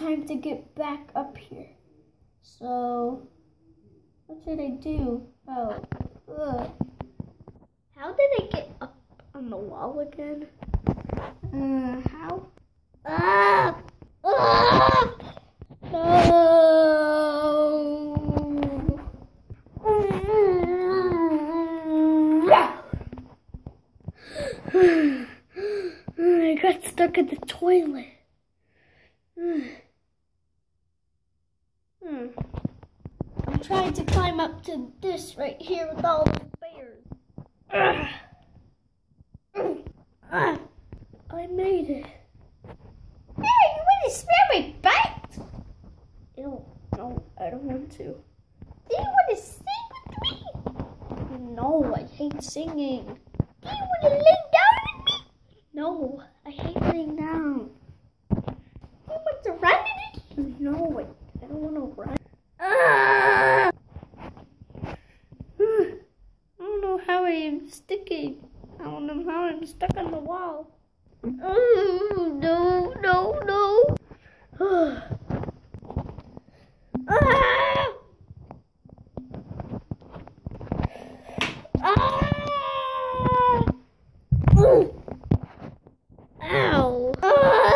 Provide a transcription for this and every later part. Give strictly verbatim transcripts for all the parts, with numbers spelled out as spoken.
time to get back up here. So, what should I do? Oh, ugh. How did I get up on the wall again? Uh, how? Ah! Ah! No! I got stuck in the toilet. Hmm. I'm trying to climb up to this right here with all the bears. I made it. Hey, you want to smell my butt? Ew, no, I don't want to. Do you want to sing with me? No, I hate singing. Do you want to lay down with me? No, I hate laying down. Do you want to run with me? No, I, I don't want to run. Ah! I don't know how I am sticking. I don't know how I'm stuck on the wall. Oh, no, no, no. Ah! Ah! Ooh. Ow. Oh.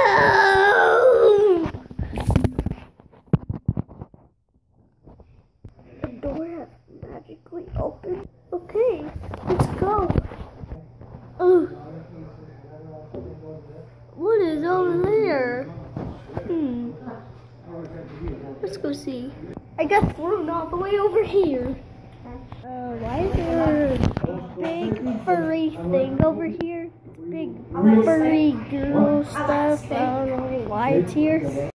The door has magically opened. Okay, let's go. Oh. What is over there? Hmm. Let's go see. I got thrown all the way over here. Uh, why is there a big furry thing over here? Big furry girl stuff. I don't know why it's here.